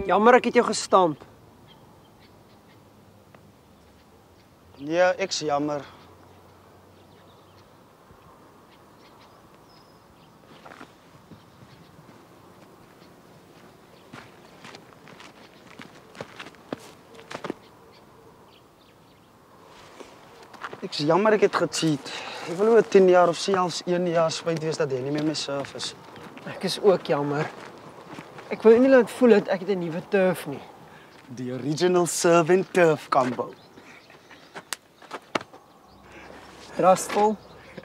Jammer ek het jou gestamp. Nee, ek's jammer. Ek's jammer ek het gecheat. Ek wil oor 10 jaar of selfs 1 jaar spyt wees dat jy nie meer my surf is. Ek is ook jammer. Ek wil nie laat voel dat ek 'n nuwe turf nie. Die original surf and turf combo. Trustful.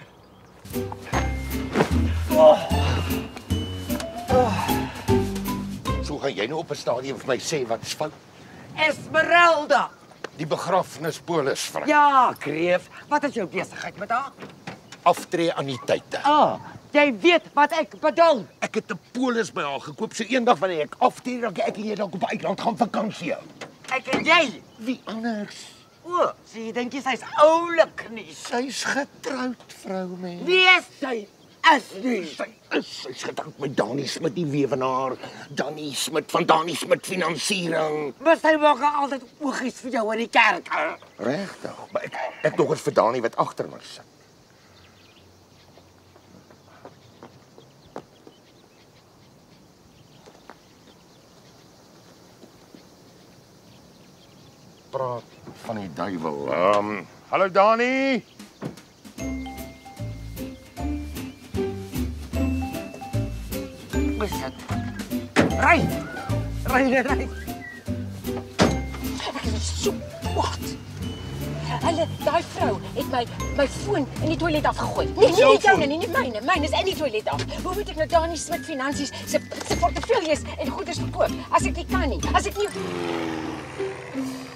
So gaan jy nou op 'n stadium vir my sê wat's fout? Esmeralda! Die begrafnispolis vrou. Ja, Kreef. Wat is jou besigheid met haar? Aftree annuïteite. Jy weet wat ek bedoel. Ek het 'n polis by haar gekoop. So eendag wanneer ek aftree, dan ek en jy dalk op uitland gaan vakansie hou. Ek en jy. Wie anders? O, sien jy dink jy sy's oulik nie. Sy's getroud, vrou mens. Wie is sy? Is nie. Sy's getroud met Dani Smit die weewenaar. Dani Smit van Dani Smit Finansiering. Maar sy maak altyd oogies vir jou in die kerk. Regtig? Maar ek dog dit vir Dani wat agter my sit. Praat van die duiwel. Hallo Dani. Wat is dit? Ry! Ry. Ek is so kwaad. Hulle, daai vrou het my foon in die toilet afgegooi. Nee, joune, nie myne. Myne is in die toilet af. Hoe moet ek nou Dani Smit Finansies se portefeuilles en goederes verkoop as ek nie kan nie? As ek nie